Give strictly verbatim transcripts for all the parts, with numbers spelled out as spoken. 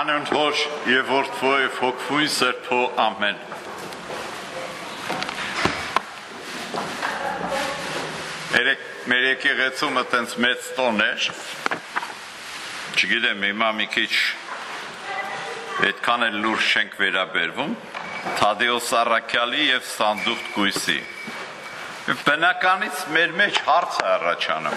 Հանուն Հոր եւ Որդու եւ Հոգվույն Սրբո ամեն։ Երեք մեր եկեղեցումը տենց մեծ տոն էր։ Չգիտեմ, հիմա մի քիչ այդքան էլ լուրջ չենք վերաբերվում Թադեոս Առաքյալի եւ Սանդուղտ Գույսի։ Բնականից մեր մեջ հարց է առաջանում։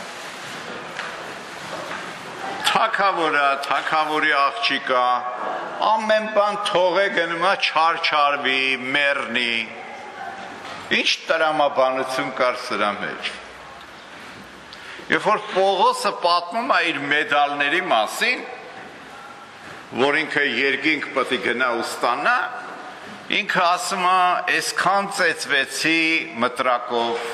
Թագավորը, թագավորի աղջիկա, ամեն բան թողե գնումա չարչարվի, մեռնի։ Ինչ տրամաբանություն կար սրա մեջ։ Երբ որ Պողոսը պատմում է իր մեդալների մասին, որ ինքը երկինք պետք է գնա ու ստանա, ինքը ասում է, այսքան ծեծվեցի մտրակով,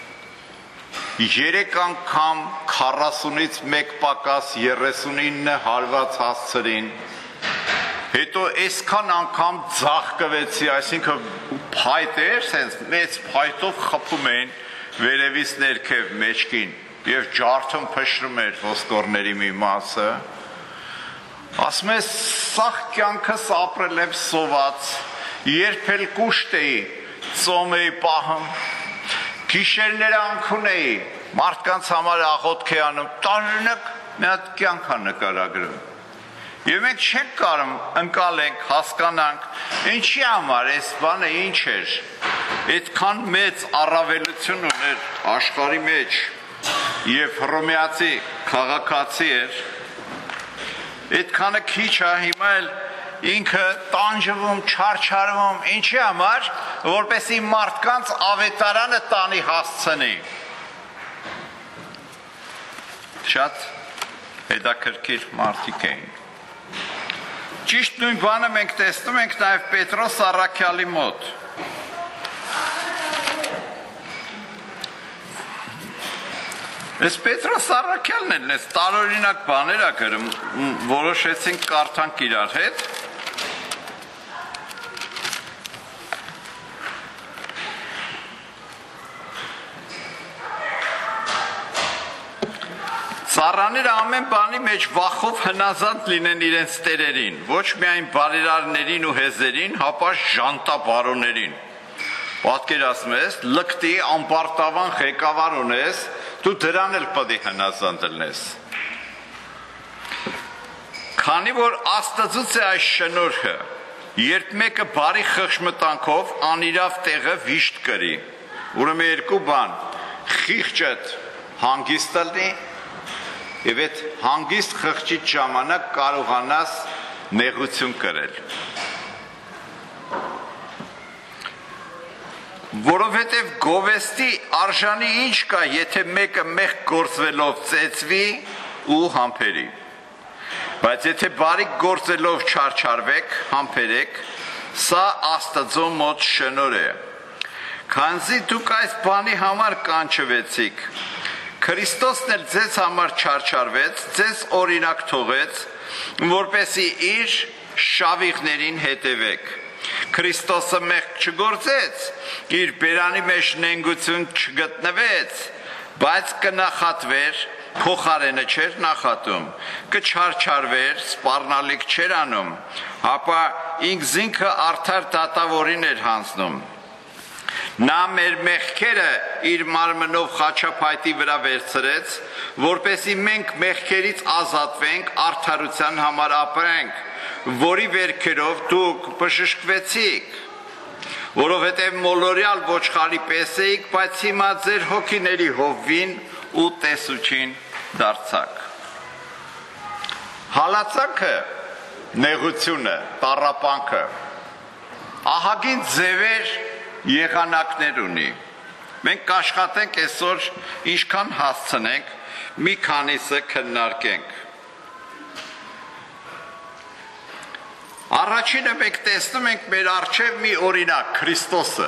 երեք անգամ քառասունից մեկ պակաս երեսունինը հարված հասցրին, հետո այսքան անգամ ձաղկվեցի, այսինքն փայտ էր, սենց մեծ փայտով խփում էին վերևից ներքև մեջքին եւ ջարդում փշրում էր ոսկորների մի մասը, ասում է սաղ կյանքս ապրել եմ սոված, երբ էլ կուշտ էի, ծոմ էի պահում, գիշերները անքուն էի, մարդկանց համար աղոթք էի անում, տարօրինակ մի հատ կյանք է նկարագրում։ Եվ մենք չենք կարող ընկալենք, հասկանանք, ինչի համար այս բանը ինչ էր, այդքան մեծ առավելություն ուներ աշխարհի մեջ եւ հռոմեացի քաղաքացի էր, այդքանը քիչ է հիմա էլ ինքը տանջվում, չարչարվում, ինչի համար, որպեսզի մարդկանց ավետարանը տանի հասցնի։ Շատ հետաքրքիր մարդիկ էին։ Ճիշտ նույն բանը մենք տեսնում ենք նաև Պետրոս Առաքյալի մոտ։ Այս Պետրոս Առաքյալն էլ այս տարօրինակ բաներ է գրում, որոշեցինք կարդանք իրար հետ։ Ծառաները ամեն բանի մեջ վախով հնազանդ լինեն իրենց տերերին, ոչ միայն բարերարներին ու հեզերին, հապա ժանտաբարոներին։ Պատկերացնում ես, լկտի ամբարտավան ղեկավար ունես, դու դրան էլ պետք է հնազանդ լինես։ Քանի որ Աստծուց է այս շնորհը, երբ մեկը բարի խղճմտանքով անիրավ տեղը վիշտ կրի, ուրեմն երկու բան, խիղճդ հանգիստ լինի, եւ այդ հանգիստ խղճից ժամանակ կարողանաս նեղություն կրել։ Որովհետև գովեստի արժանի ինչ կա, եթե մեկը մեղք գործվելով ծեծվի ու համբերի։ Բայց եթե բարիք գործելով չարչարվեք, համբերեք, սա Աստծո մոտ շնորհ է։ Քանզի դուք այս բանի համար կանչվեցիք, Քրիստոսն էլ ձեզ համար չարչարվեց, ձեզ օրինակ թողեց, որպեսզի իր շավիղներին հետևեք։ Քրիստոսը մեղք չգործեց, իր բերանի մեջ նենգություն չգտնվեց, բայց կնախատվեր, փոխարենը չէր նախատում, կչարչարվեր, սպառնալիք չէր անում, հապա ինքզինքը արդար դատավորին էր հանձնում։ Նա մեր մեղքերը իր մարմնով խաչափայտի վրա վերցրեց, որպեսզի մենք մեղքերից ազատվենք, արդարության համար ապրենք, որի վերքերով դուք բժշկվեցիք, որովհետև մոլորյալ ոչխարի պես էիք, բայց հիմա ձեր հոգիների հովվին ու տեսուչին դարձաք։ Հալածանքը, նեղությունը, տառապանքը, ահագին ձևեր եղանակներ ունի։ Մենք կաշխատենք այսօր ինչքան հասցնենք, մի քանիսը քննարկենք։ Առաջինը մենք տեսնում ենք մեր առջև մի օրինակ, Քրիստոսը։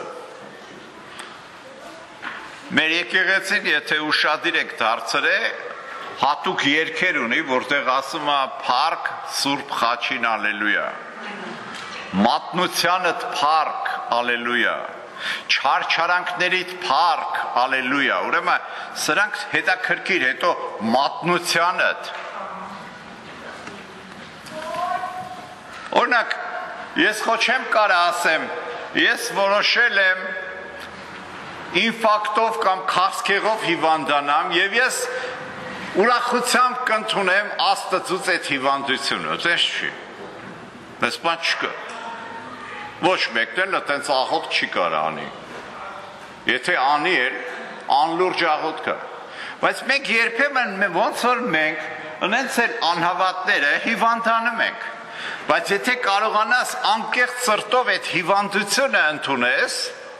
Մեր եկեղեցին, եթե ուշադիր եք դարձրել, հատուկ երգեր ունի, որտեղ ասում է փառք Սուրբ Խաչին, ալելույա։ Մատնությանդ փառք, ալելույա։ Չարչարանքներիդ փառք, ալելույա։ Ուրեմն սրանք հետաքրքիր, հետո մատնությանդ Օրինակ, ես խո չեմ կարա ասեմ, ես որոշել եմ ինֆակտով կամ քասկեղով հիվանդանամ եւ ես ուրախությամբ կընդունեմ Աստծուց այդ հիվանդությունը, դες չի։ Դες բան չկա։ Ոչ մեկն էլ այդպես աղոտ չի կարա անի։ Եթե անի էլ անլուրջ աղոտ կա։ Բայց մենք երբեմն ոնց որ մենք ունենք էլ անհավատները հիվանդանում ենք։ Բայց եթե կարողանաս անկեղծ սրտով այդ հիվանդությունը ընդունես,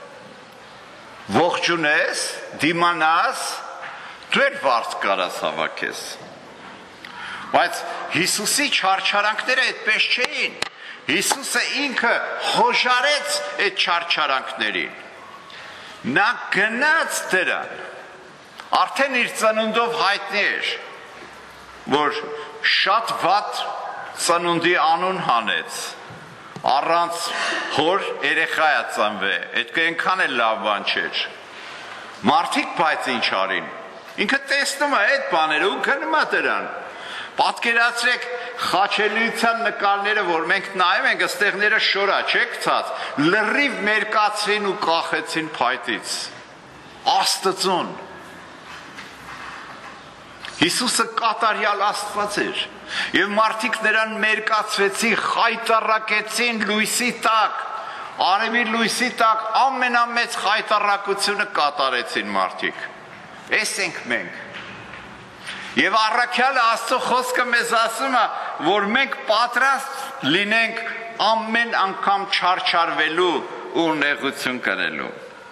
ողջունես, դիմանաս, դու էլ վարձ կարաս հավաքես։ Բայց Հիսուսի չարչարանքները այդպես չէին։ Հիսուսը ինքը հոժարեց այդ չարչարանքներին։ Նա գնաց դրան։ Արդեն իր ծնունդով հայտնի էր, որ շատ վատ ծնունդի անուն հանեց, առանց հոր երեխայ է ծնվե, այդ այնքան էլ լավ բան չէր։ Մարդիկ բայց ինչ արին, ինքը տեսնում է այդ բաները ու գնում է դրան։ Պատկերացրեք խաչելիության նկարները, որ մենք նայում ենք, ըստեղները շորա չէ գցած, լրիվ մերկացրին ու կախեցին փայտից։ Աստծուն։ Հիսուսը կատարյալ Աստված էր, եւ մարդիկ նրան մերկացրեցին, խայտառակեցին լույսի տակ, արևի լույսի տակ ամենամեծ խայտառակությունը կատարեցին մարդիկ։ Էս ենք մենք։ Եվ առաքյալը Աստծո խոսքը մեզ ասում է, որ մենք պատրաստ լինենք ամեն անգամ չարչարվելու ու նեղություն կրելու։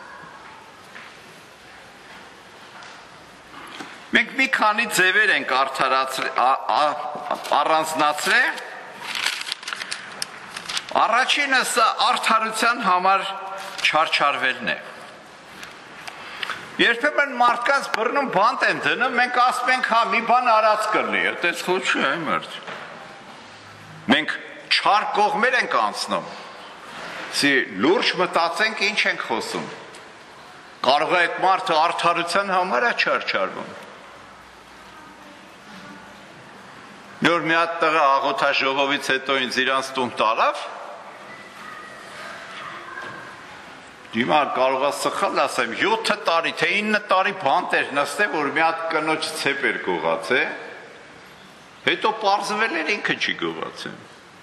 Մենք մի քանի ձևեր ենք առանձնացրել։ Առաջինը սա արդարության համար չարչարվելն է։ Երբեմն մարդկանց բռնում բանտ են դնում, մենք ասում ենք, հա, մի բան արած կլինի, այդպես ոչ է մերդ։ Մենք չար կողմեր ենք անցնում։ Սի լուրջ մտածենք ինչ ենք խոսում։ Կարող է այդ մարդը արդարության համար է չարչարվում։ Նոր մի հատ տղա աղոթաժողովից հետո ինձ իրանց տուն տարավ, Դիմա կարող է սխալ ասեմ, յոթ տարի, թե ինը տարի բանտ էր նստել, որ մի հատ կնոջ ցեպ էր գողացել, հետո պարզվել էր ինքը չի գողացել։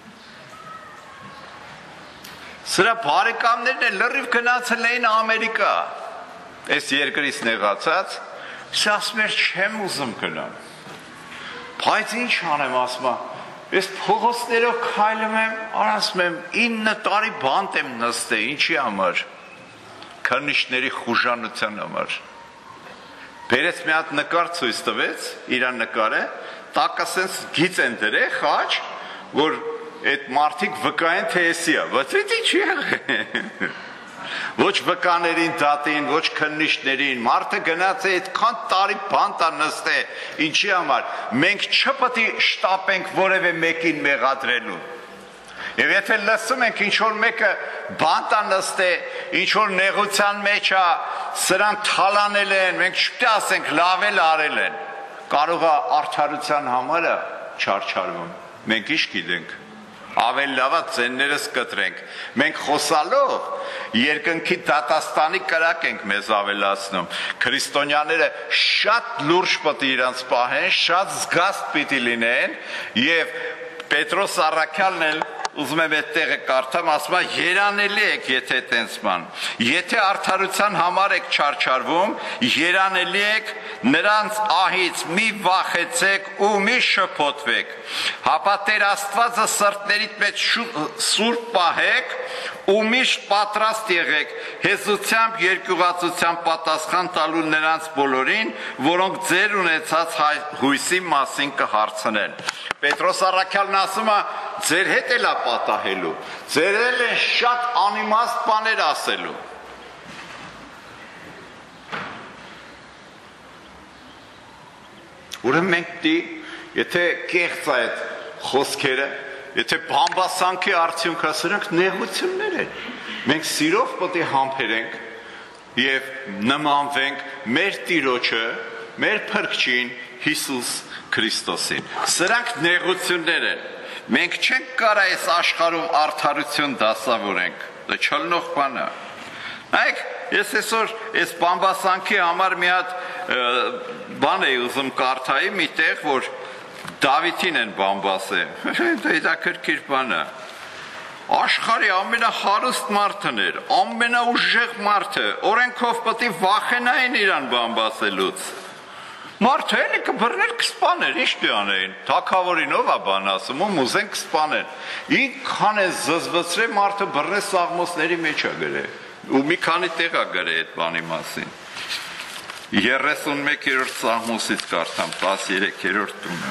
Սրա բարեկամներն էլ լրիվ գնացել էին Ամերիկա, այս երկրից նեղացած, ես ասում էր չեմ ուզում գնամ։ Բայց ինչ անեմ, ասում եմ, ես փողոցներով քայլում եմ, ասում եմ, ինը տարի բանտ եմ նստել, ինչի համար։ Քրնիշների խուժանության համար։ Բերեց մի հատ նկար ցույց տվեց, իրան նկարը, տակը սենց գիծ են դրել խաչ, որ այդ մարդիկ վկայեն թե էսի է, բայց դա չի եղել։ Ոչ վկաներին դատին, ոչ քրնիշներին, մարդը գնաց է այդքան տարի բանտա նստե, ինչի համար, մենք չպետք է շտապենք որևէ մեկին մեղադրելու։ Եվ եթե լսում ենք ինչ-որ մեկը բանտա նստե, ինչ-որ նեղության մեջ է, սրան թալանել են, մենք չպետք է ասենք լավ էլ արել են, կարող է արդարության համար է չարչարվում, մենք ինչ գիտենք, ավելի լավ է ձեններս կտրենք, մենք խոսալով երկնքի դատաստանի կրակ ենք մեզ ավելացնում, քրիստոնյաները շատ լուրջ պետք է իրանց պահեն, շատ զգաստ պիտի լինեն եւ Պետրոս առաքյալն էլ ուզում եմ այդ տեղը կարդամ, ասում է երանելի եք, եթե տենց բան։ Եթե արդարության համար եք չարչարվում, երանելի եք, նրանց ահից մի վախեցեք ու մի շփոթվեք։ Հապա Տեր Աստվածը սրտներիդ մեջ սուրբ պահեք ու միշտ պատրաստ եղեք հեզությամբ երկյուղացությամբ պատասխան տալու նրանց բոլորին, որոնք ձեր ունեցած հույսի մասին կհարցնեն։ Պետրոս առաքյալն ասում է, ձեր հետ էլ է պատահելու, ձեր էլ են շատ անիմաստ բաներ ասելու։ Ուրեմն մենք դի, եթե կեղծ է այդ խոսքերը, եթե բամբասանքի արդյունքը սրանք նեղություններ են, մենք սիրով պետք է համբերենք եւ նմանվենք մեր Տիրոջը, մեր Փրկչին Հիսուս Քրիստոսին։ Սրանք նեղություններ են։ Մենք չենք կարա այս աշխարհում արդարություն դասավորենք, դա չլնող բան է։ Նայեք, ես այսօր այս բամբասանքի համար մի հատ բան էի ուզում կարդայի միտեղ, որ Դավիթին են բամբասել, դա հետաքրքիր բան է։ Աշխարհի ամենախարուստ մարդն էր, ամենաուժեղ մարդը, օրենքով պետք է վախենային իրան բամբասելուց։ Մարդը էլի կբռներ կսպաներ, ինչ դի անեին, թագավորին ով է բան ասում, ում ուզեն կսպանել։ Ինքան է զզվցրել մարդը բռներ սաղմոսների մեջ է գրել, ու մի քանի տեղ է գրել այդ բանի մասին։ երեսունմեկերորդ սաղմոսից կարդամ, տասներեքերորդ տունը։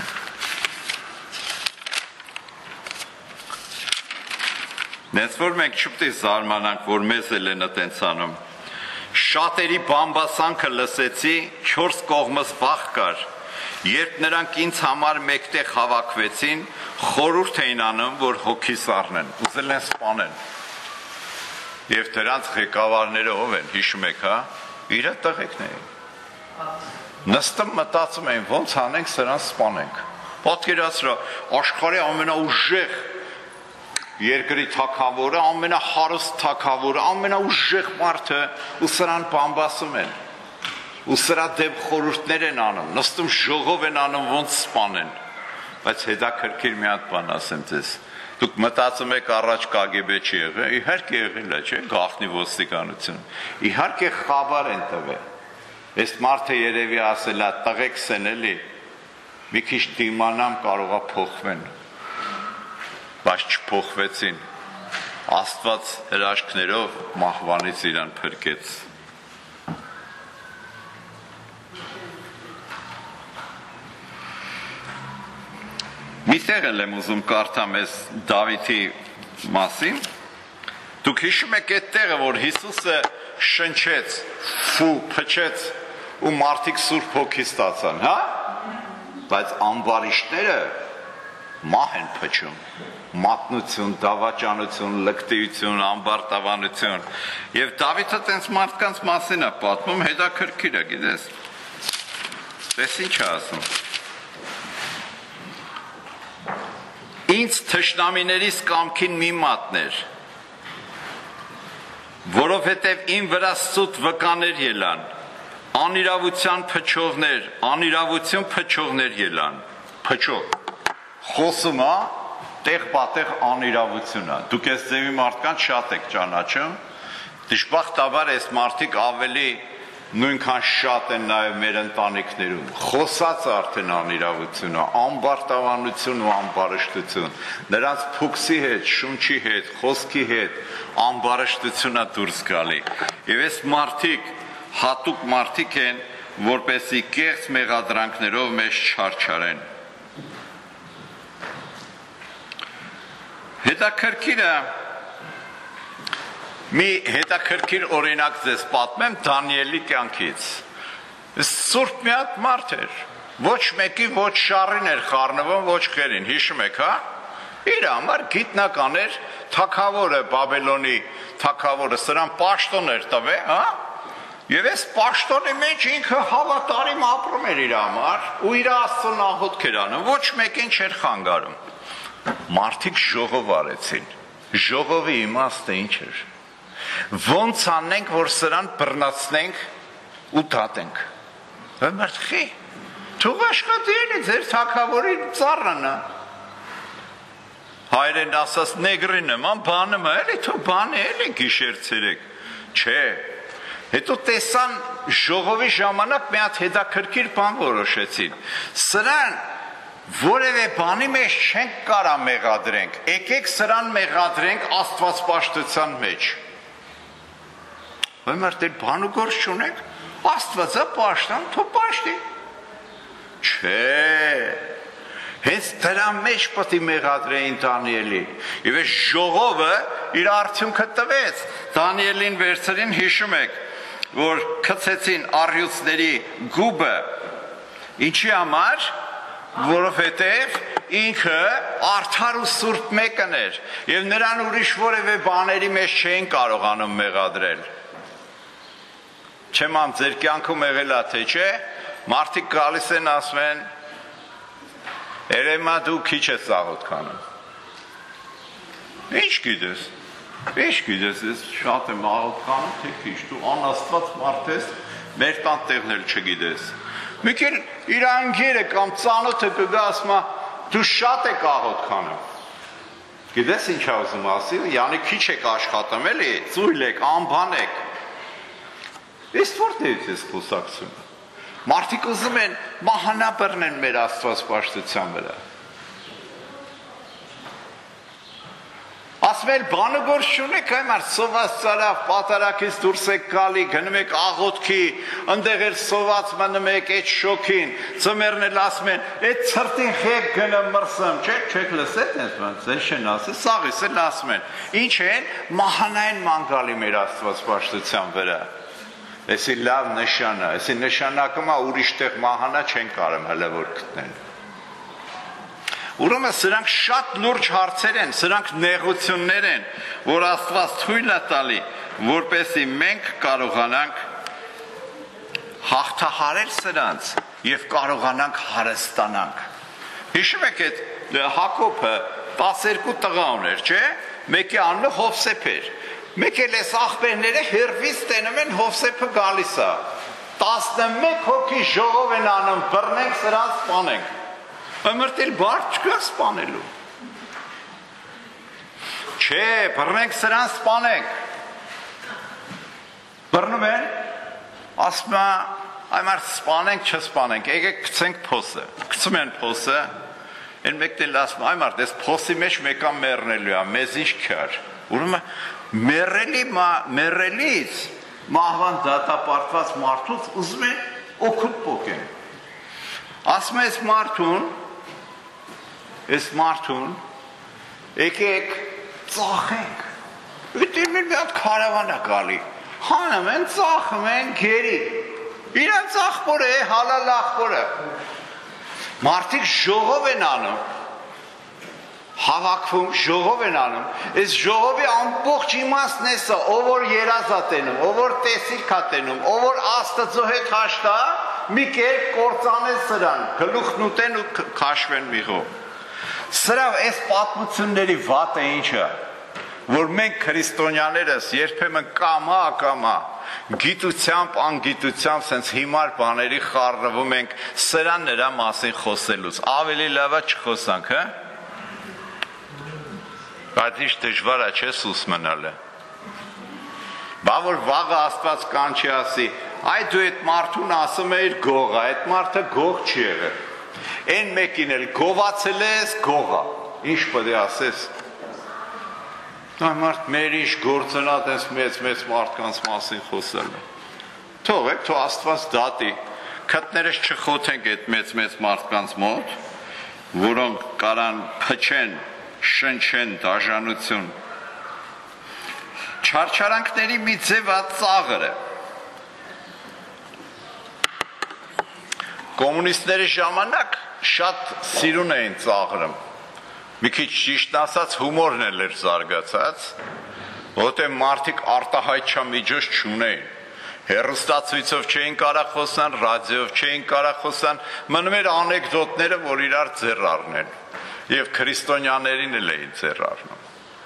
Նենց որ մենք չպետք է զարմանանք, որ մեզ էլ են այդպես անում։ Շատերի բամբասանքը լսեցի, չորս կողմս վախ կար, երբ նրանք ինձ համար մեկտեղ հավաքվեցին, խորհուրդ էին անում, որ հոգիս առնեն, ուզել են սպանեն։ Եվ դրանց ղեկավարները ով են, հիշում եք, հա, իր տղեկն էին։ Նստում մտածում էին, ոնց անենք սրանց սպանենք։ Պատկերացրա, աշխարհի ամենաուժեղ երկրի թագավորը, ամենախարուստ թագավորը, ամենաուժեղ մարդը ու սրան բամբասում են։ Ու սրա դեմ խորհուրդներ են անում, նստում ժողով են անում, ոնց սպանեն։ Բայց հետաքրքիր մի հատ բան ասեմ ձեզ։ Դուք մտածում եք առաջ Կ Գ B չի եղել, իհարկե եղել է, չէ՞, գաղտնի ոստիկանություն։ Իհարկե խաբար են տվել։ Այս մարդը երևի ասել է, տղեկս են էլի, մի քիչ դիմանամ կարողա փոխվեն։ Բայց չփոխվեցին, Աստված հրաշքներով մահվանից իրան փրկեց։ Մի տեղ եմ ուզում կարդամ այս Դավիթի մասին, դուք հիշում եք այդ տեղը, որ Հիսուսը շնչեց, ֆու, փչեց ու մարդիկ Սուրբ Հոգի ստացան, հա? Բայց ամբարիշտները մահ են փչում։ Մատնություն, դավաճանություն, լկտիություն, ամբարտավանություն։ Եվ Դավիթը տենց մարդկանց մասին է պատմում, հետաքրքիր է, գիտես։ Տես ինչ է ասում։ Ինձ թշնամիներիս կամքին մի մատներ, որովհետև իմ վրա սուտ վկաներ ելան, անիրավության փչողներ, անիրավություն փչողներ ելան, փչող, խոսում է, տեղ պատեղ անիրավություն է, դուք ես ձևի մարդկանց շատ եք ճանաչում, դժբախտաբար այս մարդիկ ավելի նույնքան շատ են նաև մեր ընտանիքներում, խոսած արդեն անիրավություն է, ամբարտավանություն ու ամբարշտություն, նրանց փուքսի հետ, շունչի հետ, խոսքի հետ, ամբարշտություն է դուրս գալի, և այս մարդիկ, հատուկ մարդիկ են, որպեսզի կեղծ մեղադրանքներով մեզ չարչարեն։ Հետաքրքիրը, մի հետաքրքիր օրինակ ձեզ պատմեմ Դանիելի կյանքից։ Սուրբ մի հատ մարդ էր, ոչ մեկի ոչ շառին էր խառնվում, ոչ խերին, հիշում եք, հա? Իր համար գիտնական էր, թագավորը, Բաբելոնի թագավորը, սրան պաշտոն էր տվել, հա? Եվ այս պաշտոնի մեջ ինքը հավատարիմ ապրում էր իր համար, ու իր Աստծուն աղոթք էր անում, ոչ մեկին չէր խանգարում։ Մարդիկ ժողով արեցին, ժողովի իմաստը ինչ էր։ Ոնց անենք, որ սրան բռնացնենք ու դատենք։ Մարդի, թող աշխատի էլի ձեր թագավորի ծառան է։ Հայերեն ասած նեգրի նման բանում է, էլի թող բանի էլի գիշեր ցերեկ։ Չէ։ Հետո տեսան ժողովի ժամանակ մի հատ հետաքրքիր բան որոշեցին։ Սրան որևէ բանի մեջ չենք կարա մեղադրենք, եկեք սրան մեղադրենք Աստվածպաշտության մեջ։ Ոյ մարդեր բան ու գործ չունեք, Աստվածը պաշտան, թող պաշտի։ Չէ, հենց դրա մեջ պետք է մեղադրեին Դանիելի։ Եվ այս ժողովը իր արդյունքը տվեց։ Դանիելին վերցրին, հիշում եք, որ գցեցին առյուծների գուբը, ինչի համար, որովհետև ինքը արդար ու սուրբ մեկն էր, և նրան ուրիշ որևէ բաների մեջ չէին կարողանում մեղադրել։ Չեմ ամ ձեր կյանքում եղել է թե չէ, մարդիկ գալիս են ասում են, երևի դու քիչ ես աղոթք անում, Ինչ գիտես։ Ինչ գիտես, ես շատ եմ աղոթանում, թե քիչ դու անաստված մարդ ես, մեր տան տեղն էլ չգիտես։ Մի քիչ իր անգերը կամ ծանոթը կգա ասում է, դու շատ եք աղոթանում։ Գիտես ինչ ասում ասի, յանի քիչ եք աշխատում էլի, ծույլ եք, անբան եք։ Ես որտեղից ես խոսակցում։ Մարդիկ ուզում են մահանա բռնեն մեր Աստված պաշտության վրա։ Ասում են բանը գործ չունեք, այմար սոված ծարավ, պատարակից դուրս եք գալի, գնում եք աղոթքի, ընդեղ էլ սոված մնում եք այդ շոքին, ծմերն էլ ասում են, այդ ցրտին խեք գնեմ մրսեմ, չէ, չեք լսել այս բան, ձեզ չեն ասել, սաղից էլ ասում են, ինչ են, մահանային ման գալի մեր Աստված պաշտության վրա։ Էսի լավ նշան է, էսի նշանակում է ուրիշ տեղ մահանա չեն կարում հələ որ գտնել։ Ուրեմն սրանք շատ լուրջ հարցեր են, սրանք նեղություններ են, որ Աստված թույլ է տալի, որպեսզի մենք կարողանանք հաղթահարել սրանց եւ կարողանանք հարստանանք։ Հիշում եք այդ Հակոբը տասներկու տղա ուներ, չէ՞։ Մեկի անունը Հովսեփ էր։ Մեկ էլ էս աղբերները հերվից տենում են Հովսեփը գալիս է։ տասնմեկ հոգի ժողով են անում, բռնենք սրանց սպանենք։ Ամրտել բարդ չկա սպանելու։ Չէ, բռնենք սրան սպանենք։ Բռնում են, ասում է, այմար սպանենք, չսպանենք, եկեք գցենք փոսը։ Գցում են փոսը, են մեկն էլ ասում, այմար, դες փոսի մեջ մեկա մեռնելու է, մեզ ինչ քար։ Ուրեմն մեռելի մեռելից մահվան դատապարտված մարդուց ուզում են օգուտ փոխեն։ Ասում է այս մարդուն Այս մարդուն եկեք ծախենք, ուտին մի հատ կարավան է գալի, հանում են, ծախում են գերի, իրենց աղբոր է, հալալ աղբոր է, մարդիկ ժողով են անում, հավաքվում, ժողով են անում, այս ժողովի ամբողջ իմաստն է սա, ով որ երազ է տենում, ով որ տեսիք է տենում, ով որ Աստծո հետ հաշտա, մի կերպ կործանեն սրան, գլուխն ուտեն ու քաշվեն միղով։ Սրա այս պատմությունների վատը ինչը, որ մենք քրիստոնյաներս երբեմն կամա կամա գիտությամբ, անգիտությամբ սենց հիմար բաների խառնվում ենք սրա նրա մասին խոսելուց, ավելի լավա չխոսանք, հա? Բայց ինչ դժվար է չէ սուս մնալը։ Բա որ վաղը Աստված կանչի ասի, այ դու այդ մարդուն ասում էիր գող, այդ մարդը գող չի եղել։ Են մեկին էլ գովացել ես գողա, ինչ պետք է ասես։ Նա մարդ մեր ինչ գործնա տես մեծ մեծ մարդկանց մասին խոսել է։ Թողեք, թող Աստված դատի, քթներս չխոթենք այդ մեծ մեծ մարդկանց մոտ, որոնք կարան փչեն, շնչեն դաժանություն։ Չարչարանքների մի ձև է ծաղրը։ Կոմունիստների ժամանակ շատ սիրուն էին ծաղրում, մի քիչ ճիշտ ասած հումորն էլ էր զարգացած, որտեղ մարդիկ արտահայտչամիջոց չունեին, հեռուստացույցով չէին կարող խոսան, ռադիոյով չէին կարող խոսան, մնում էր անեկդոտները, որ իրար ձեռ առնեն, եւ քրիստոնյաներին էլ էին ձեռ առնում։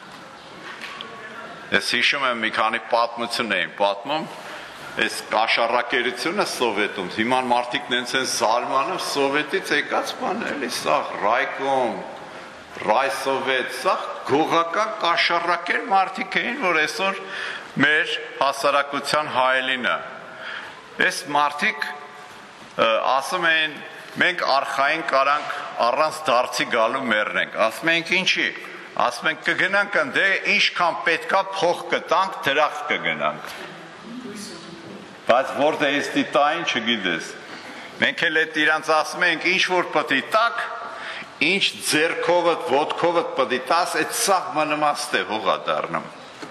Ես հիշում եմ մի քանի պատմություն էին պատմում, այս կաշառակերությունը սովետում, հիմա մարդիկ նենց են զարմանում սովետից եկած բան էլի, սա ռայկոմ, ռայսովետ, սա գողական կաշառակեր մարդիկ էին, որ այսօր մեր հասարակության հայելինը։ Այս մարդիկ ասում էին, մենք արխային կարանք առանց դարձի գալու մեռնենք, ասում ենք ինչի, ասում ենք կգնանք ընդե ինչքան պետքա փող կտանք, դրախտ կգնանք։ Բայց որտեղ ես դիտային չգիտես։ Մենք էլ այդ իրանց ասում ենք ինչ որ պետք է տակ, ինչ ձերքովդ, ոտքովդ պետք է տաս, այդ սաղ մնամաստ է հողա դառնում։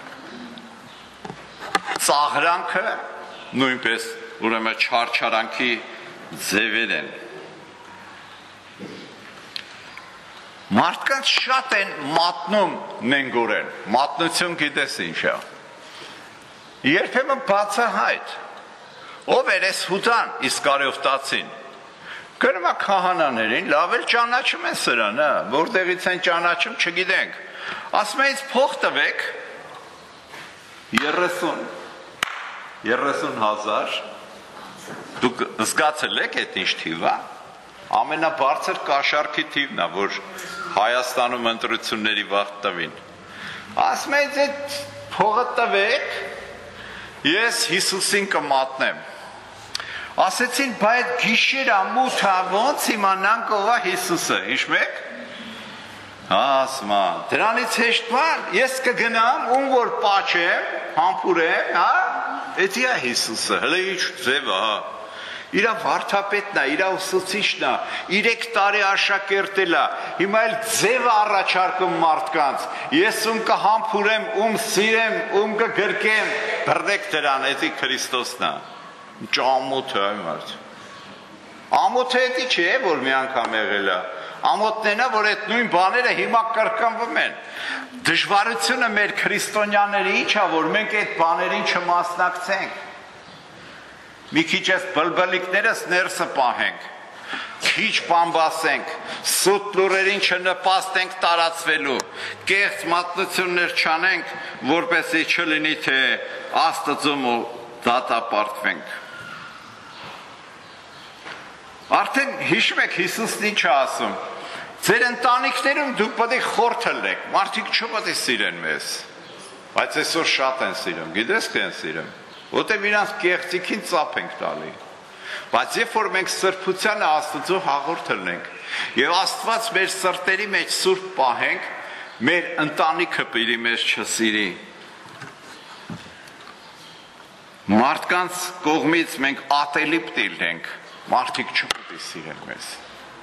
Ծաղրանքը նույնպես ուրեմն չարչարանքի ձևեր են։ Մարդկանց շատ են մատնում նենգորեն, մատնություն գիտես ինչ է։ Երբեմն բացահայտ։ Ով էր այս հուդան Իսկարիովտացին։ Գնում է քահանաներին, լավ էլ ճանաչում են սրան, հա, որտեղից են ճանաչում, չգիտենք։ ասում է ինձ փող տվեք երեսուն հազար դուք զգացել եք այդ ինչ թիվ է ամենաբարձր կաշառքի թիվն է որ Հայաստանում ընտրությունների վաղ տվին ասում է ինձ այդ փողը տվեք ես Հիսուսին կմատնեմ ասեցին բա այդ գիշերը մութ ոնց իմանանք ով է Հիսուսը հիշում եք ասում է դրանից հեշտ բան ես կգնամ ում որ պաչեմ համբուրեմ հա էդի է Հիսուսը հələ ինչ ձև է հա իրա վարդապետն է իրա ուսուցիչն է երեք տարի աշակերտել է հիմա էլ ձև առաջարկում մարդկանց ես ում կհամբուրեմ ում սիրեմ ում կգրկեմ բռնեք դրան էդի Քրիստոսն է ճամոթ է մարդ ամոթը էդի չէ որ մի անգամ եղել է ամոթն է որ այդ նույն բաները հիմա կրկնվում են դժվարությունը մեր քրիստոնյաների ինչ է որ մենք այդ բաներին չմասնակցենք մի քիչ այս բլբլիկներս ներսը պահենք քիչ բամբասենք սուտ լուրերին չնպաստենք տարածվելու կեղծ մատնություններ չանենք որպեսզի չլինի թե Աստծում ու դատապարտվենք արդեն հիշում եք Հիսուսն ինչ է ասում ձեր ընտանիքներում դուք պետք է խորթ լեք մարդիկ չպետք է սիրեն մեզ բայց այսօր շատ են սիրում գիտես թե են սիրում Որտեղ իրանց կեղծիքին ծափ ենք տալի Բայց երբ որ մենք սրբությանը Աստծո հաղորդել ենք Եվ Աստված մեր սրտերի մեջ սուրբ պահենք Մեր ընտանիքը պիտի մեզ չսիրի Մարդկանց կողմից մենք ատելի պիտի լինենք Մարդիկ չպետք է սիրեն մեզ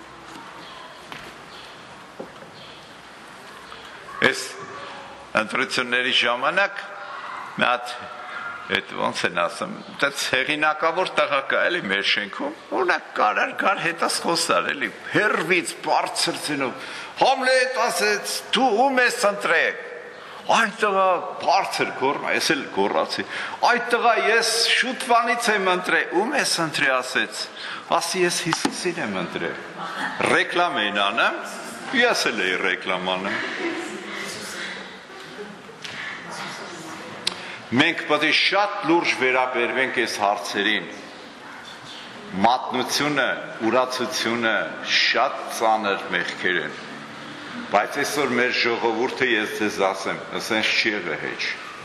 Այս ընտրությունների ժամանակ մի հատ Այդ ոնց են ասում, դες հեղինակավոր տղա կա էլի մեր շենքում, օրինակ կարար կար հետս խոսար էլի, հերվից բարձրցնով, Համլետ ասեց, դու ում ես ընտրել, այն տղա բարձր գոռա, ես էլ գոռացի, այդ տղա ես շուտվանից եմ ընտրել, ում ես ընտրել ասեց, ասի ես Հիսուսին եմ ընտրել, ռեկլամ էին անում, ես էլ էի ռեկլամ անում, Մենք պետք է շատ լուրջ վերաբերվենք այս հարցերին Մատնությունը, ուրացությունը շատ ծանր մեղքեր են Բայց այսօր մեր ժողովուրդը ես ձեզ ասեմ, ասենց չի եղել հեչ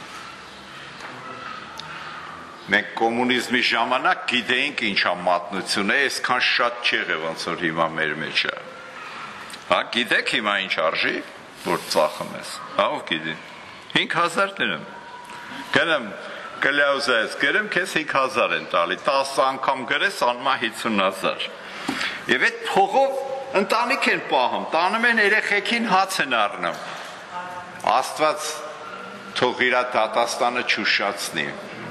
Մենք կոմունիզմի ժամանակ գիտեինք ինչ է մատնությունը, այսքան շատ չի եղել ոնց որ հիմա մեր մեջ է Հա, գիտեք հիմա ինչ արժի, որ ծախում ես, հա ով գիտի, հինգ հազար դրամ Գնեմ կլյաուզա ես գրեմ, կեզ հինգ հազար են տալի, տաս անգամ գրես անմա հիսուն հազար Եվ այդ փողով ընտանիք են պահում, տանում են երեխեքին հաց են առնում Աստված թող իրա դատաստանը չուշացնի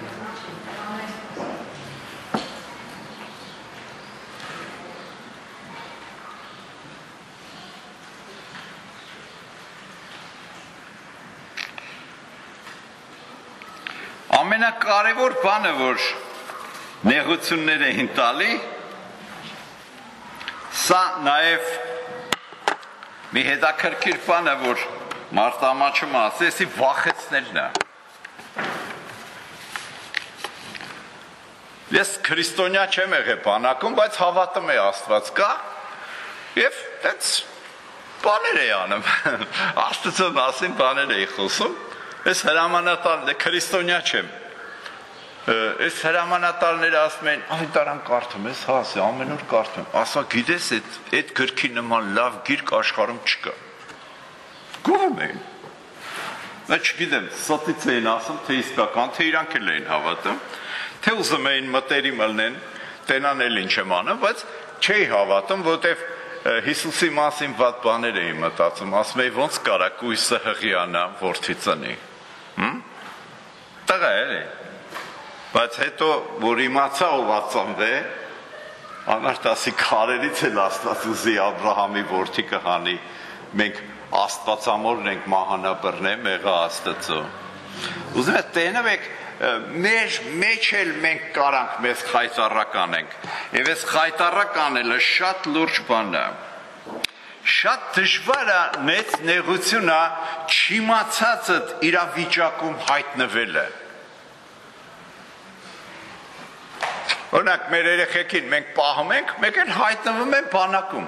Ամենակարևոր բանը, որ նեղություններ էին տալի, սա նաև մի հետաքրքիր բան է, որ մարտամաչում ասեցի վախեցնելն է։ Ես քրիստոնյա չեմ եղել բանակում, բայց հավատում եմ Աստված կա, և դենց բաներ էի անում, Աստծո մասին բաներ էի խոսում, Ես հրամանատարն է, քրիստոնյա չեմ, ես հրամանատարները ասում են, այ տարան կարդում ես, հաս է, ամեն օր կարդում, ասա գիտես այդ գրքի նման լավ գիրք աշխարհում չկա, գովում էին, նա չգիտեմ, սոտից էին ասում, թե իսկական, թե իրանք էլ էին հավատում, թե ուզում էին մտերիմ ելնեն, տենան էլ ինչ եմ անում, բայց չէի հավատում, որտև Հիսուսի մասին վատ բաներ էի մտածում, ասում էի ոնց կարա կույսը հղիանա, որդի ծնի, տղա էլի, բայց հետո, որ իմացա ով ածանվ է, անարդ ասի քարերից էլ Աստված ուզի Աբրահամի որդի կհանի, մենք Աստվածամորն ենք մահանաբռնե մեղա Աստծո, ուզում է տենով եք, մեր մեջ էլ մենք կարանք մեզ խայտարակ անենք, և ես խայտարակ անելը շատ լուրջ բան է, Շատ դժվար է մեծ նեղությունը չիմացածդ իրավիճակում հայտնվելը։ Օրինակ մեր երեխեքին մենք պահում ենք, մեկ էլ հայտնվում են բանակում։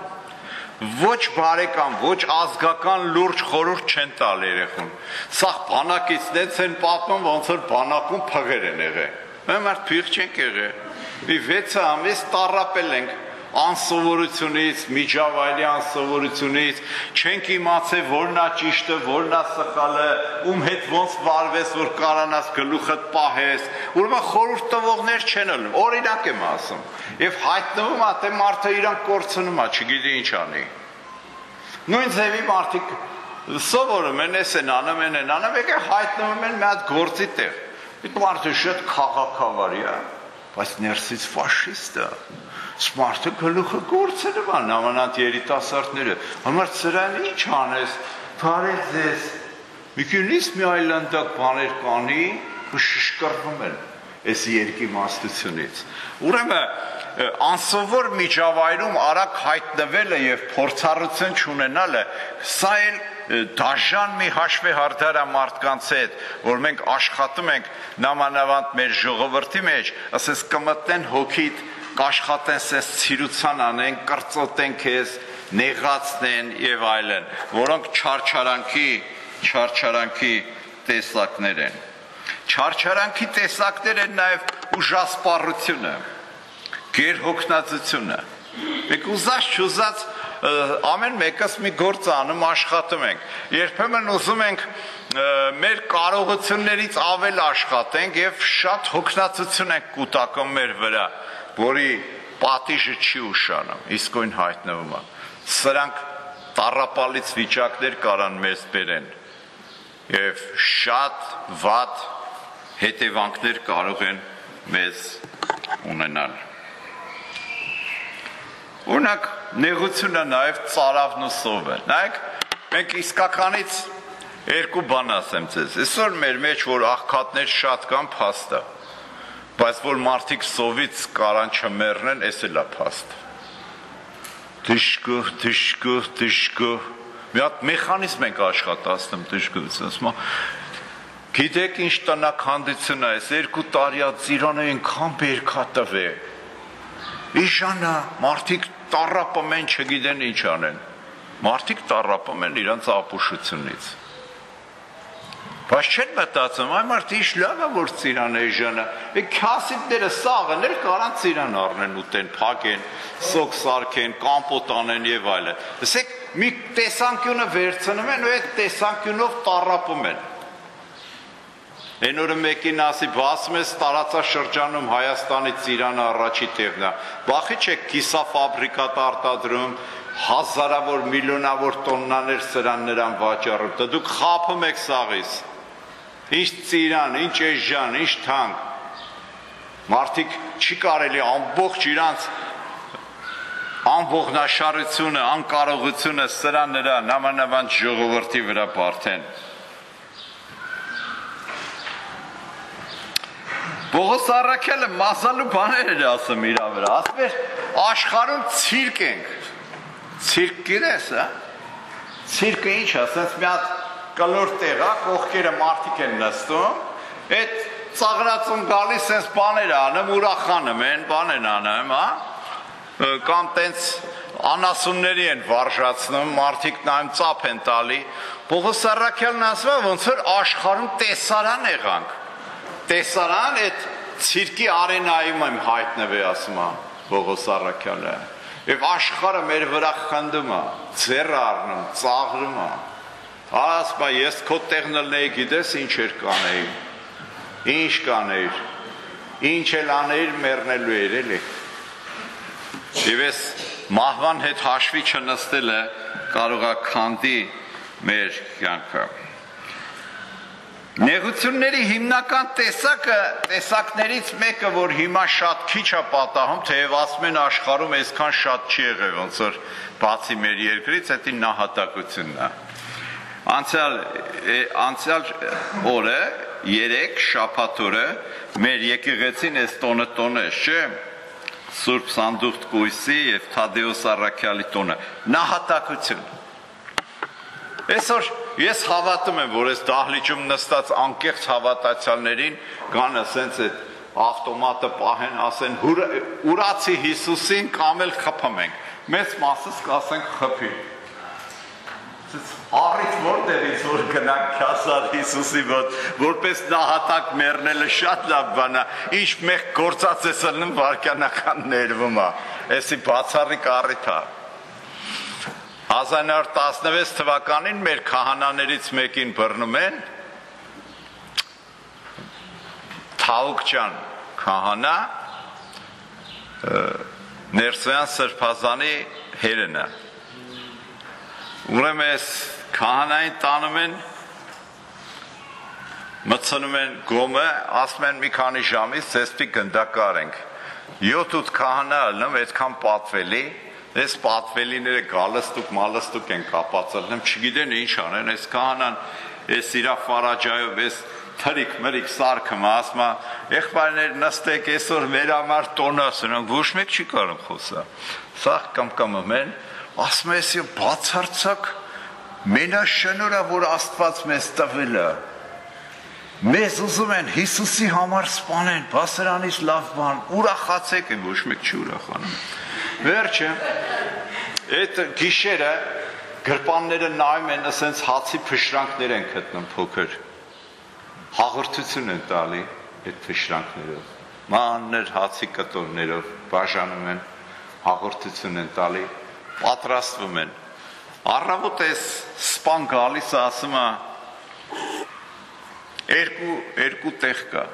Ոչ բարեկամ, ոչ ազգական լուրջ խորհուրդ չեն տալ երեխուն։ Սա բանակից նենց են պատմում, ոնց որ բանակում փղեր են եղել։ Մենք մարդ փիղ չենք եղել։ Մի վեց ամիս տառապել ենք անսովորությունից, միջավայրի անսովորությունից, չենք իմացել որն է ճիշտը, որն է սխալը, ում հետ ոնց վարվես, որ կարանաս գլուխդ պահես, ուրեմն խորհուրդ տվողներ չեն ելնում, օրինակ եմ ասում, եւ հայտնվում է, թե մարդը իրան կորցնում է, չգիտի ինչ անի։ Նույն ձևի մարդիկ սովորում են, էս են անում, են են անում, եկե հայտնվում են մի հատ գործի տեղ։ Այդ մարդը շատ քաղաքավարի է, բայց ներսից ֆաշիստ է։ Սմարտը գլուխը գործել է նամանատ երիտասարդները, համար սրան ինչ անես, թարեց ձեզ, մի քունից մի այլանդակ բաներ կանի, շշկրվում են այս երկի մաստությունից։ Ուրեմն անսովոր միջավայրում արագ հայտնվելը եւ փորձառություն չունենալը, սա էլ դաժան մի հաշվեհարդար է մարդկանց հետ, որ մենք աշխատում ենք նամանավանդ մեր ժողովրդի մեջ, ասես կմտնեն հոգիդ կաշխատեն սես ցիրուցան անեն, կրծոտեն քեզ, նեղացնեն եւ այլն, որոնք չարչարանքի, չարչարանքի տեսակներ են։ Չարչարանքի տեսակներ են նաեւ ուժասպառությունը, գերհոգնածությունը։ Մենք ուզած չուզած ամեն մեկս մի գործ անում, աշխատում ենք։ Երբեմն ուզում ենք մեր կարողություններից ավել աշխատենք եւ շատ հոգնածություն ենք կուտակում մեր վրա, որի պատիժը չի ուշանում, իսկույն հայտնվում է։ Սրանք տառապալից վիճակներ կարան մեզ բերեն եւ շատ վատ հետևանքներ կարող են մեզ ունենալ։ Օրինակ նեղությունը նաեւ ծարավն ու սովը։ Նայեք, մենք իսկականից երկու բան ասեմ ձեզ։ Այսօր մեր մեջ որ աղքատներ շատ կան, փաստ է։ Բայց որ մարդիկ սովից կարան չմեռնեն, էս էլ է փաստ։ Դժգոհ, դժգոհ, դժգոհ։ Մի հատ մեխանիզմ ենք աշխատացնում դժգոհություն։ Գիտեք ինչ տնականություն է, այս երկու տարի է ծիրանը այնքան բերքատվ է։ Իժանա, մարդիկ տառապում են, չգիտեն ինչ անեն։ Մարդիկ տառապում են իրանց ապուշությունից։ Բայց չեն մտածում, այ մարդ ինչ լավ է որ ծիրան է իժանա։ Է քասիպները սաղն էլ կարան ծիրան առնեն ուտեն, փակեն, սոկ սարքեն, կամպոտ անեն եւ այլն։ Լսեք, մի տեսանկյունը վերցնում են ու այդ տեսանկյունով տառապում են։ Այն օրը մեկին ասի, բասում ես տարածաշրջանում Հայաստանի ծիրանը առաջի տեղն է։ Բախի չեք կիսաֆաբրիկատ արտադրում, հազարավոր միլիոնավոր տոննաներ սրան նրան վաճառում, դա դուք խափում եք սաղից։ Ինչ ծիրան, ինչ էժան, ինչ թանկ։ Մարդիկ չի կարելի ամբողջ իրանց անողնաշարությունը, անկարողությունը սրան նրա նամանավանդ ժողովրդի վրա բարդեն։ Պողոս Առաքյալը մասալու բաներ էր ասում իր վրա, ասում էր աշխարհում ցիրկ ենք։ Ցիրկ գիտես, հա։ Ցիրկը ինչ է, ասես մի հատ կլոր տեղ է, կողքերը մարդիկ են նստում, այդ ծաղրածուն գալիս sense բաներ անում, ուրախանում են, բան են անում, հա։ Կամ տենց անասունների են վարժացնում, մարդիկ նայում ծափ են տալի։ Պողոս Առաքյալն ասում է ոնց որ աշխարհում տեսարան եղանք։ Տեսարան այդ ցիրկի արենայում եմ հայտնվել, ասում է Պողոս Առաքյալը։ Եվ աշխարհը մեր վրա խնդում է, ձեռ առնում, ծաղրում է։ Ասում է ես քո տեղն ելնեի, գիտես ինչ էր կանեի։ Ինչ կանեիր։ Ինչ էլ անեիր, մեռնելու էր էլի։ Եվ ես մահվան հետ հաշվի չնստելը կարող է քանդի մեր կյանքը։ Նեղությունների հիմնական տեսակը, տեսակներից մեկը, որ հիմա շատ քիչ է պատահում, թեև ասում են աշխարհում այսքան շատ չի եղել, ոնց որ բացի մեր երկրից, դա նահատակությունն է։ Անցյալ անցյալ օրը, երեք շաբաթ օրը մեր եկեղեցին այս տոնը տոնես, չէ՞։ Սուրբ Սանդուղթ Կույսի եւ Թադեոս Առաքյալի տոնը նահատակություն։ Այսօր ես հավատում եմ, որ այս դահլիճում նստած անկեղծ հավատացյալներին կան ասենց այդ ավտոմատը պահեն, ասեն ուրացի Հիսուսին կամ էլ խփում ենք։ Մեծ մասս կասենք խփի։ Առիթ որտեղից որ գնանք քասար Հիսուսի մոտ, որպես նահատակ մեռնելը շատ լավ բան է, ինչ մեկ գործած ես ելնում վարքյանական ներվում է, էսի բացառիկ առիթ է։ հազար նորը տասնվեց թվականին մեր քահանաներից մեկին բռնում են, Թաուկյան քահանա, Ներսոյան Սրբազանի հերենը։ Ուրեմն այս քահանային տանում են, մտցնում են գոմը, ասում են մի քանի ժամից ցեստի գնդակար ենք։ յոթ-ութ քահանա ալնում, այդքան պատվելի, այս պատվելիները գալստուկ, մալստուկ են կապացնում, չգիտեն ինչ անեն, այս քահանան այս իրա ֆարաջայով, այս թրիկ մրիկ սարքում, ասում է, եղբայրներ նստեք այսօր մեր համար տոն ասում, ոչ մեկ չի կարող խոսա։ Սաղ կամ կամում են, ասում է, ես բացարձակ մենաշնորհ է, որ Աստված մեզ տվել է։ Մեզ ուզում են Հիսուսի համար սպանեն, բա սրանից լավ բան, ուրախացեք են, ոչ մեկ չի ուրախանում։ Վերջը, այդ գիշերը գրպանները նայում են, ասենց հացի փշրանքներ են գտնում փոքր։ Հաղորդություն են տալի այդ փշրանքներով։ Մանր հացի կտորներով բաժանում են, հաղորդություն են տալի, պատրաստվում են։ Առավոտ այս սպան գալիս ասում է, երկու, երկու տեղ կա։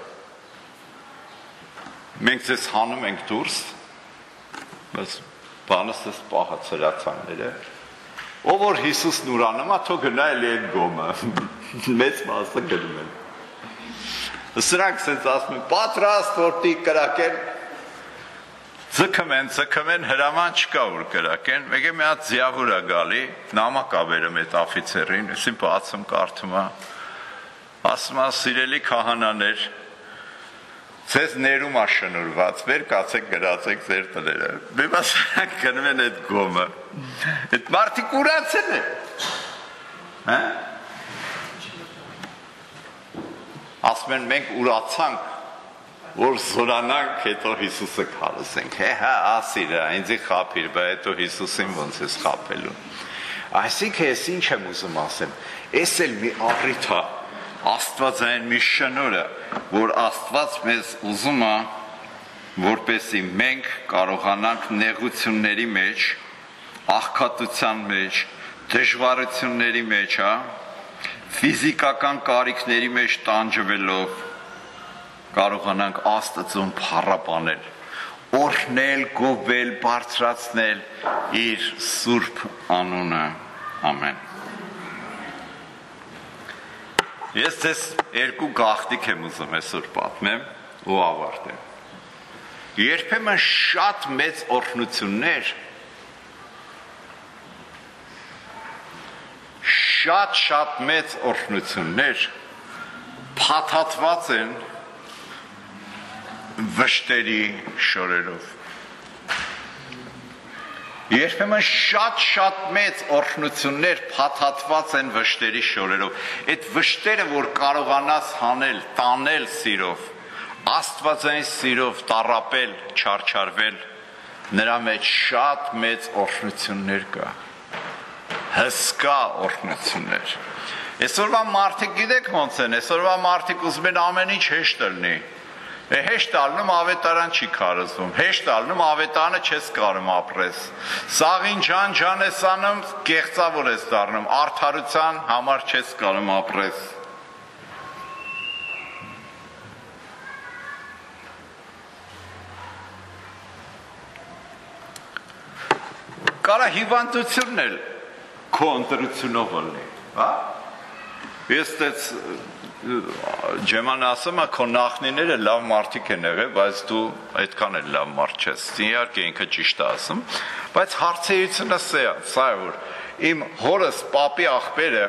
Մենք ձեզ հանում ենք դուրս, բայց բանս ես պահած հրացանները, ով որ Հիսուսն ուրանում է, թո գնա էլի այդ գոմը, մեծ մասը գնում են։ Սրանք սենց ասում են, պատրաստ որտի կրակեն, ձգում են, ձգում են, հրաման չկա որ կրակեն, մեկ է մի հատ ձիավուր է գալի, նամակ ա բերում այդ աֆիցերին, եսի բացում կարդում է, ասում է, սիրելի քահանաներ, ձեզ ներում ա շնորհված, վեր կացեք գրացեք ձեր տները, բեմա սրանք գնում են այդ գոմը, այդ մարդիկ ուրացել են, հա? Ասում են մենք ուրացանք, որ զորանանք, հետո Հիսուսը քարսենք, հե հա ասիրա, ինձի խապիր, բա հետո Հիսուսին ոնց ես խապելու։ Այսինքն ես ինչ եմ ուզում ասեմ, ես էլ մի առիթ է, Աստվածային մի շնորհը, որ Աստված մեզ ուզում է, որպեսզի մենք կարողանանք նեղությունների մեջ, աղքատության մեջ, դժվարությունների մեջ, հա, ֆիզիկական կարիքների մեջ տանջվելով կարողանանք Աստծուն փառաբանել, օրհնել, գովել, բարձրացնել իր սուրբ անունը, ամեն։ Ես ձեզ երկու գաղտնիք եմ ուզում այսօր պատմեմ ու ավարտեմ։ Երբեմն շատ մեծ օրհնություններ, շատ-շատ մեծ օրհնություններ փաթաթված են վշտերի շորերով։ Երբեմն շատ-շատ մեծ օրհնություններ փաթաթված են վշտերի շորերով։ Այդ վշտերը, որ կարողանաս հանել, տանել սիրով, Աստվածային սիրով տառապել, չարչարվել, նրա մեջ շատ մեծ օրհնություններ կա։ Հսկա օրհնություններ։ Այսօրվա մարդիկ գիտեք ոնց են, այսօրվա մարդիկ ուզում են ամեն ինչ հեշտ լինի։ Հեշտ ալնում ավետարան չի քարոզվում, հեշտ ալնում ավետարանը չես կարում ապրես։ Սաղին ջան ջան ես անում, կեղծավոր ես դառնում, արդարության համար չես կարում ապրես։ Կարա հիվանդությունն էլ քո ընտրությունով լինի, հա։ Ես դες ջեման ասում է քո նախնիները լավ մարդիկ են եղել, բայց դու այդքան էլ լավ մարդ չես։ Իհարկե ինքը ճիշտ է ասում, բայց հարցեությունը սա է, որ իմ հորս պապի աղբերը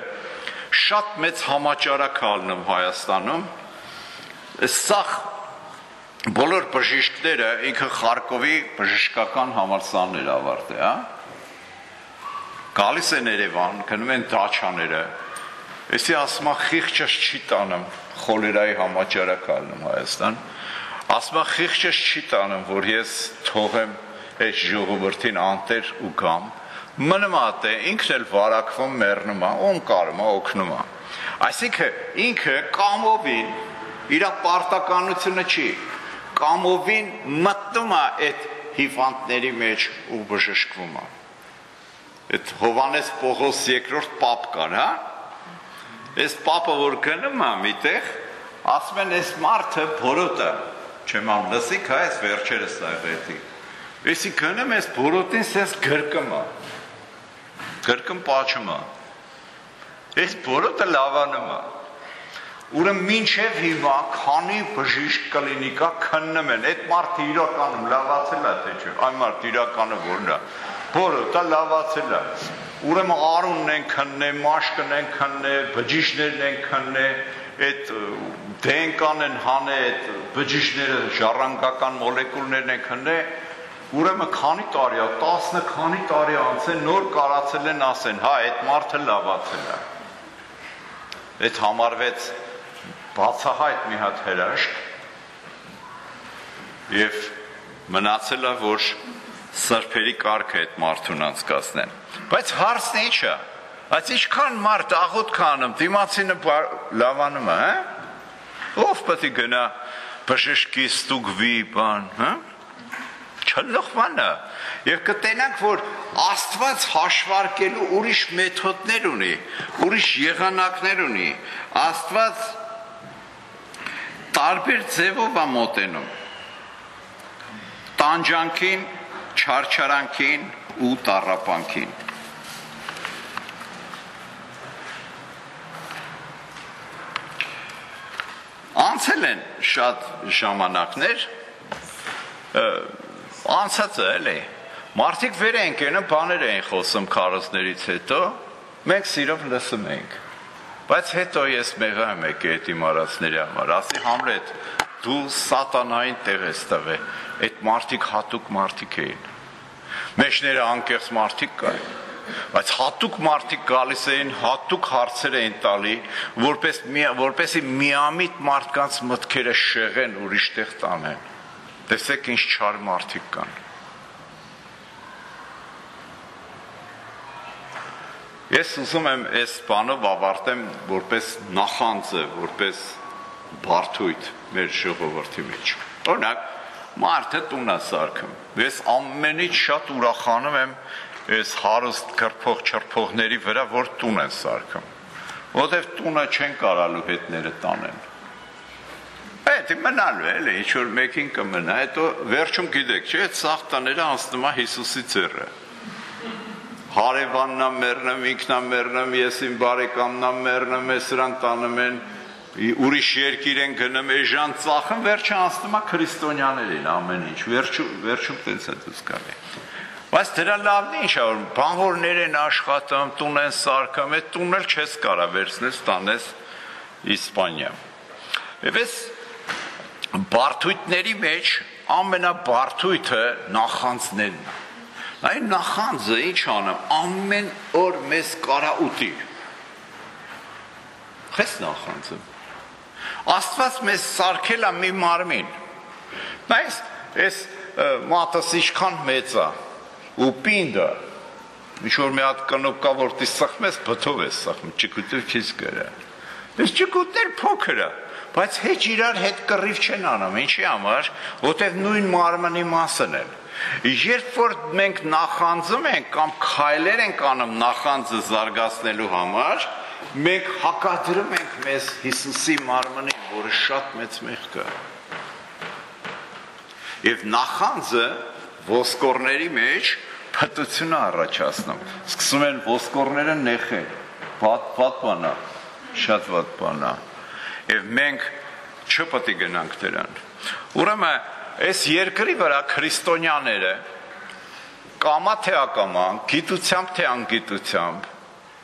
շատ մեծ համաճարակ ալնում Հայաստանում, սա բոլոր բժիշկները ինքը Խարկովի բժշկական համալսարանն էր ավարտել, հա։ Գալիս են Երևան, գնում են դաչաները, էսի ասում է խիղճս չի տանում, խոլերայի համաճարակ ալնում Հայաստան, ասում է խիղճս չի տանում, որ ես թողեմ այդ ժողովրդին անտեր ու գամ, մնում է, ինքն էլ վարակվում մեռնում է, ում կարում է, օգնում է։ Այսինքն ինքը կամովին իր պարտականությունը չի, կամովին մտնում է այդ հիվանդների մեջ ու բժշկվում է։ Այդ Հովանես Պողոս երկրորդ պապ կար, հա։ Այս պապը որ գնում է միտեղ, ասում են այս մարդը բորոտը, չեմ ամ լսիք, հա, այս վերջերս այղետի։ Էսի գնում այս բորոտին սենց գրկում է, գրկում պաչում է, այս բորոտը լավանում է, ուրը մինչև հիմա քանի բժիշկ կլինիկա քննում են, այդ մարդը իրականում լավացել է, թե չէ, այն մարդ իրականը որն է, բորոտը լավացել է, ուրեմն արունն են քննե, մաշկն են քննե, բջիջներն են քննե, այդ դենկան են հանե, այդ բջիջները ժառանգական մոլեկուլներն են քննե, ուրեմն քանի տարի է, տասը քանի տարի անց է նոր կարացել են ասեն, հա, այդ մարդը լավացել է։ Այդ համարվեց բացահայտ մի հատ հրաշք եւ մնացել է, որ սրբերի կարգը այդ մարդուն անցկացնեն։ Բայց հարցն ինչ է, այս ինչքան մարդ աղոտ կանում, դիմացինը լավանում է, հա։ Ով պետք է գնա բժշկի ստուգվի բան, հա։ Չլողվանը եւ կտենանք, որ Աստված հաշվարկելու ուրիշ մեթոդներ ունի, ուրիշ եղանակներ ունի, Աստված տարբեր ձևով է մոտենում, տանջանքին, չարչարանքին ու տառապանքին։ Անցել են շատ ժամանակներ, անցածը էլի, մարդիկ վեր են կենում, բաներ էին խոսում քարոզներից հետո, մենք սիրով լսում ենք, բայց հետո ես մեղայում եք այդ իմ արածների համար, ասի Համլետ, դու սատանային տեղ ես տվել, այդ մարդիկ հատուկ մարդիկ էին, մեջները անկեղծ մարդիկ կային, բայց հատուկ մարդիկ գալիս էին, հատուկ հարցեր էին տալի, որպես, որպեսի միամիտ մարդկանց մտքերը շեղեն ուրիշ տեղ տանեն, տեսեք ինչ չար մարդիկ կան։ Ես ուզում եմ այս բանով ավարտեմ որպես նախանձը, որպես բարդույթ մեր ժողովրդի մեջ։ Օրինակ, մարդը տուն է սարքում։ Ես ամենից շատ ուրախանում եմ այս հարուստ կրփող չրփողների վրա, որ տուն են սարքում։ Որտեվ տունը չեն կարալու հետները տանեն։ Այդ մնալու է, էլի, ինչ որ մեկին կմնա, հետո վերջում գիտեք, չէ, այդ սաղ տները անցնում է Հիսուսի ձեռը։ Հարևանն է մեռնում, ինքն է մեռնում, ես իմ բարեկամն է մեռնում, սրան տանում են, ուրիշ երկիր են գնում, էժան ծախում, վերջը անցնում է քրիստոնյաներին ամեն ինչ, վերջում տենց է դուս գալի։ Բայց դրա լավն ինչ է, որ բանվորներ են աշխատում, տուն են սարքում, այդ տուն էլ չես կարա վերցնես, տանես Իսպանիա։ Եվ այս բարդույթների մեջ ամենաբարդույթը նախանձներն է։ Այն նախանձը ինչ անում, ամեն օր մեզ կարա ուտի։ Խես նախանձը։ Աստված մեզ սարքել է մի մարմին։ Բայց այս մատս ինչքան մեծ է, ու պինդը, ինչ որ մի հատ կնոպ կա, որ դի սխմես, բթով ես սխմ, ճկուտով չես գրա։ Այս ճկուտներ փոքր է, բայց հեչ իրար հետ կռիվ չեն անում, ինչի համար, որտեղ նույն մարմնի մասն են։ Երբ որ մենք նախանձում ենք կամ քայլեր ենք անում նախանձը զարգացնելու համար, մենք հակադրում ենք մեզ Հիսուսի մարմնին, որը շատ մեծ մեղք է։ Եվ նախանձը ոսկորների մեջ փտություն է առաջացնում։ Սկսում են ոսկորները նեխել, վատ բան է, շատ վատ բան է։ Եվ մենք չպետք է գնանք դրան։ Ուրեմն այս երկրի վրա քրիստոնյաները կամա թե ակամա, գիտությամբ թե անգիտությամբ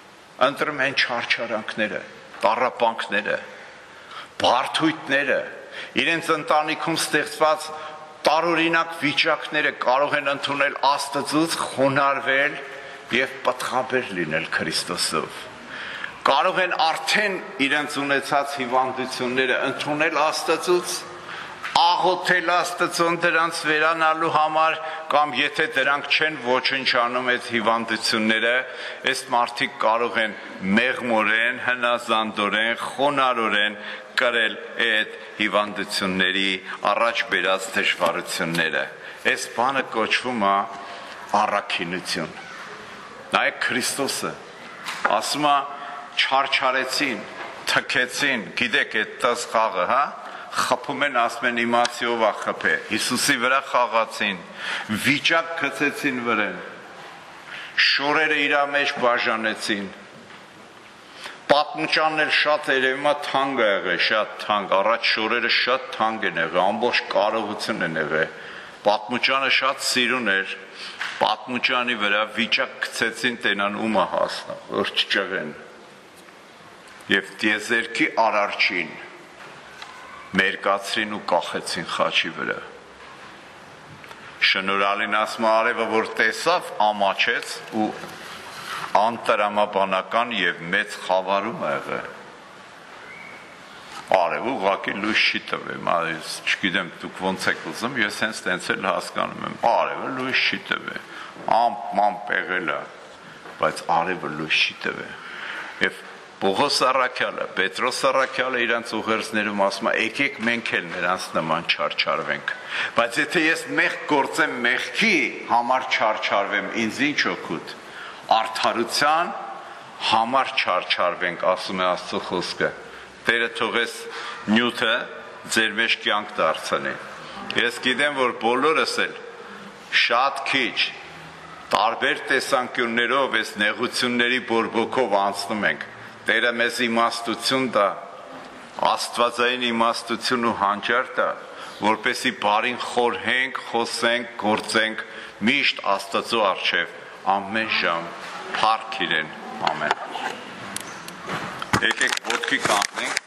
ընտրում են չարչարանքները, տառապանքները, բարդույթները իրենց ընտանիքում ստեղծված տարօրինակ վիճակները կարող են ընդունել Աստծուց, խոնարհվել եւ պատղաբեր լինել Քրիստոսով։ Կարող են արդեն իրենց ունեցած հիվանդությունները ընդունել Աստծուց, աղոթել Աստծուն դրանց վերանալու համար, կամ եթե դրանք չեն ոչնչանում այդ հիվանդությունները, այս մարդիկ կարող են մեղմորեն, հնազանդորեն, խոնարհորեն կրել այդ հիվանդությունների առաջ բերած դժվարությունները։ Այս բանը կոչվում է առաքինություն։ Նայեք Քրիստոսը, ասում է չարչարեցին, թքեցին, գիտեք այդ տես խաղը, հա, խփում են, ասում են իմացիով է խփե, Հիսուսի վրա խաղացին, վիճակ գցեցին վրան, շորերը իր մեջ բաժանեցին, պատմուճանն էլ շատ երևում է թանկ է եղել, շատ թանկ, առաջ շորերը շատ թանկ են եղել, ամբողջ կարողություն են եղել, պատմուճանը շատ սիրուն էր, պատմուճանի վրա վիճակ գցեցին, տենան ումը հասնա, որ չճղեն, և տիեզերքի արարչին մերկացրին ու կախեցին խաչի վրա։ Շնորհալին ասում է արևը, որ տեսավ, ամաչեց ու անտրամաբանական և մեծ խավարում է եղել։ Արևը ուղղակի լույս չի տվել, չգիտեմ դուք ոնց եք ուզում, ես հենց տենց էլ հասկանում եմ, արևը լույս չի տվել, ամպ-մամպ եղել է, բայց արևը լույս չի տվել։ Եվ Պողոս առաքյալը, Պետրոս առաքյալը իրանց ուղերձներում ասում է, եկեք մենք էլ նրանց նման չարչարվենք, բայց եթե ես մեղք գործեմ, մեղքի համար չարչարվեմ, ինձ ինչ օգուտ, արդարության համար չարչարվենք, ասում է Աստծո խոսքը, Տերը թողես նյութը ձեր մեջ կյանք դարձնի։ Ես գիտեմ, որ բոլորս էլ շատ քիչ տարբեր տեսանկյուններով այս նեղությունների բորբոքով անցնում ենք, Տերը մեզ իմաստություն տա, աստվածային իմաստություն ու հանճար տա, որպեսզի բարին խորհենք, խոսենք, գործենք, միշտ Աստծո առջև, ամեն ժամ, փառք իրեն, ամեն։ Եկեք ոտքի կանգնենք։